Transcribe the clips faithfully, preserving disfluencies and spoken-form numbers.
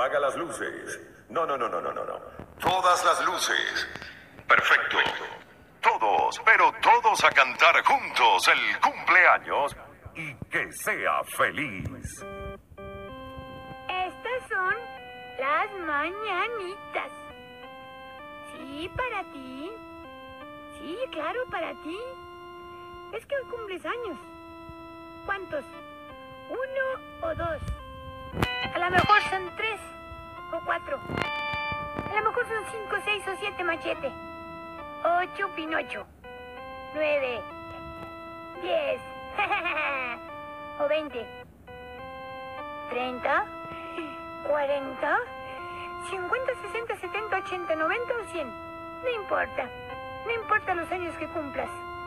Apaga las luces. No, no, no, no, no, no, no. Todas las luces. Perfecto. Todos, pero todos a cantar juntos el cumpleaños y que sea feliz. Estas son las mañanitas. Sí, para ti. Sí, claro, para ti. Es que hoy cumples años. ¿Cuántos? ¿Uno o dos? A lo mejor son tres o cuatro. A lo mejor son cinco, seis o siete, Machete. Ocho, Pinocho. Nueve. Diez. O veinte. Treinta. Cuarenta. Cincuenta, sesenta, setenta, ochenta, noventa o cien. No importa. No importa los años que cumplas.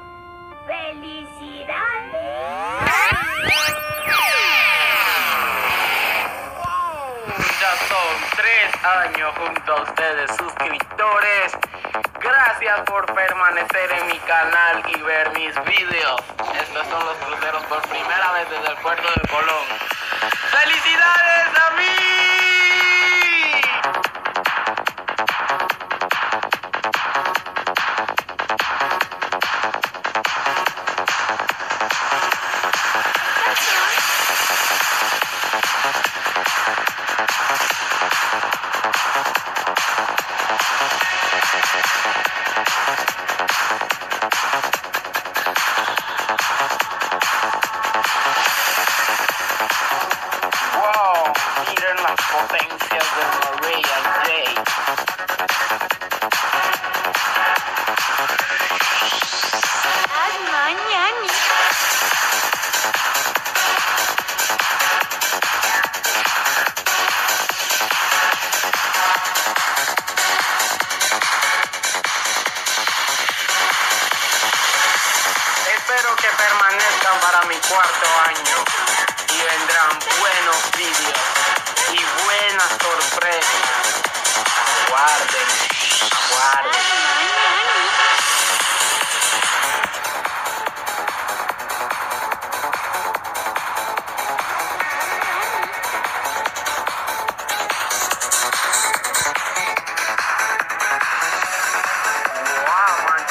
¡Felicidades! Ya son tres años junto a ustedes, suscriptores. Gracias por permanecer en mi canal y ver mis videos. Estos son los cruceros por primera vez desde el puerto de Colón. ¡Felicidades a mí! Wow, miren las potencias de Maria J. Las mañanitas. Espero que permanezcan para mi cuarto año y vendrán buenos vídeos y buenas sorpresas. Aguarden, aguarden. Wow, man.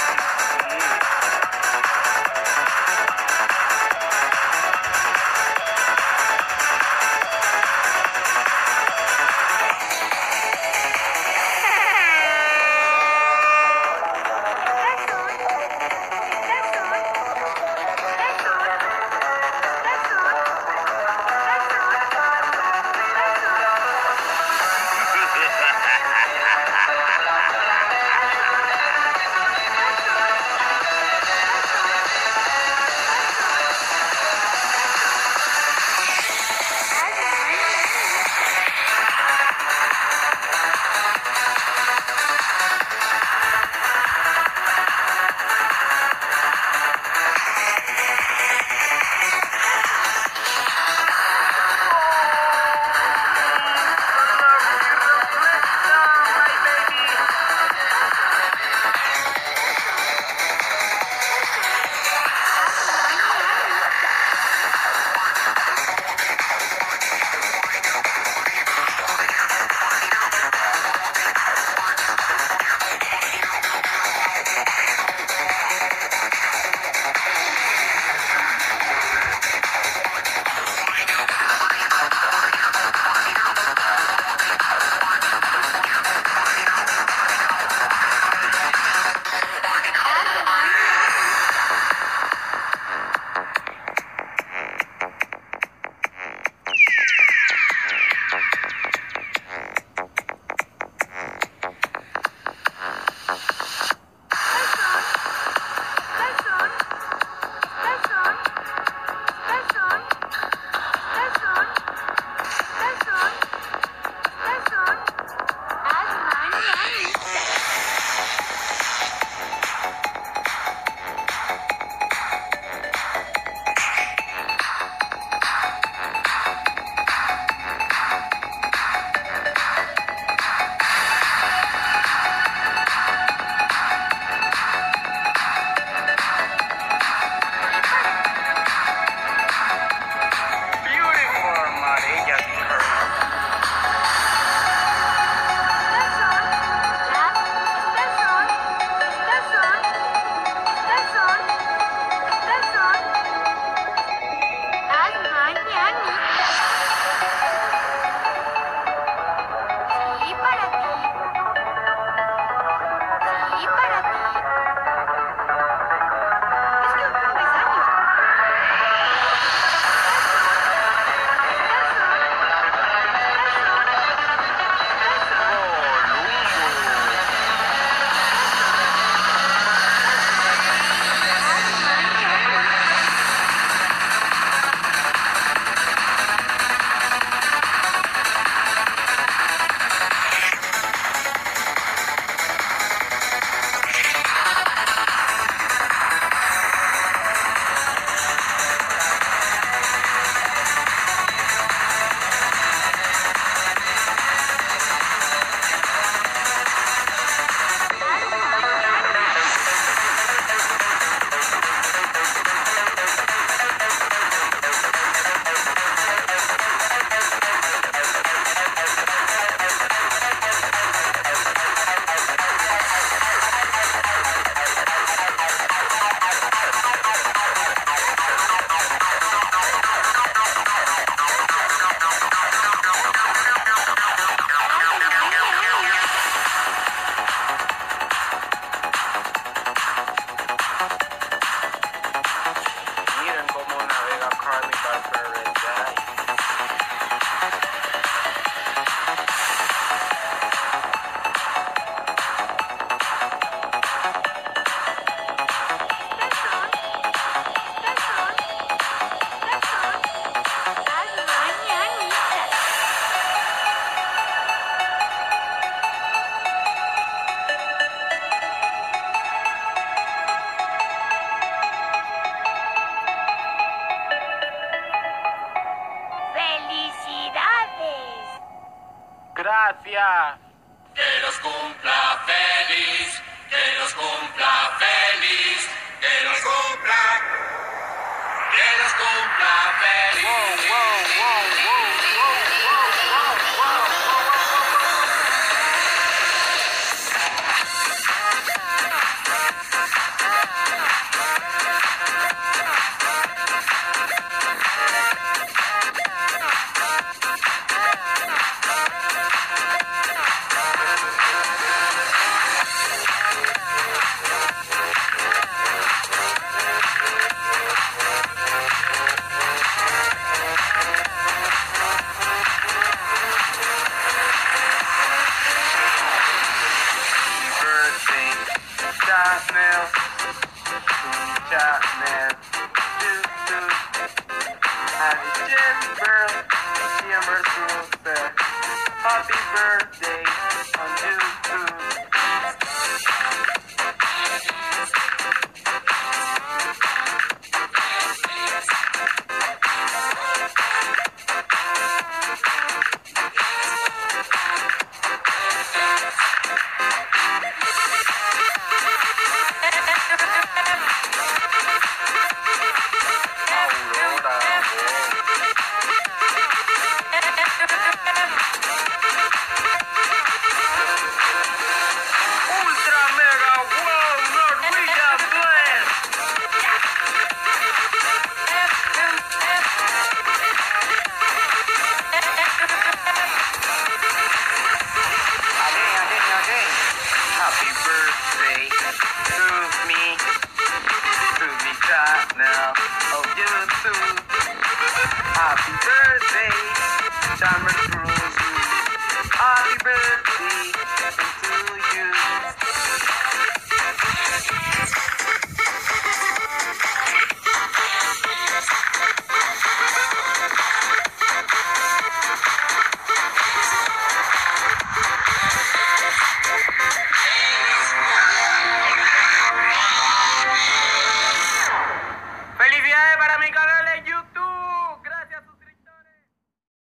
Gracias. Que los cumpla feliz, que los cumpla feliz, que los cumpla, que los cumpla feliz. Wow, wow, wow, wow, wow, wow, wow, wow, wow, Chapman, Chapman, doo doo. Happy Jim's birthday, Jim's birthday. Happy birthday